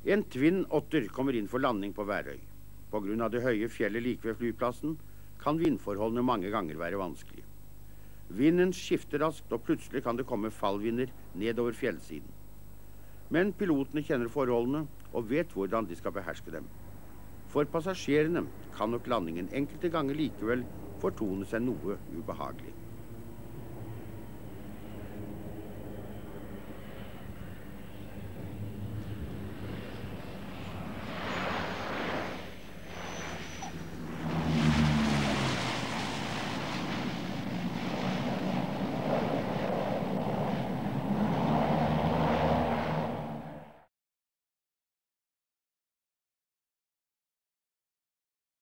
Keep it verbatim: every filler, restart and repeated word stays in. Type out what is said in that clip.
En Twin Otter kommer inn for landing på Værøy. På grunn av det høye fjellet like ved flyplassen kan vindforholdene mange ganger være vanskelige. Vinden skifter raskt, og plutselig kan det komme fallvinder nedover fjellsiden. Men pilotene kjenner forholdene og vet hvordan de skal beherske dem. For passasjerene kan nok landingen enkelte ganger likevel fortone seg noe ubehagelig.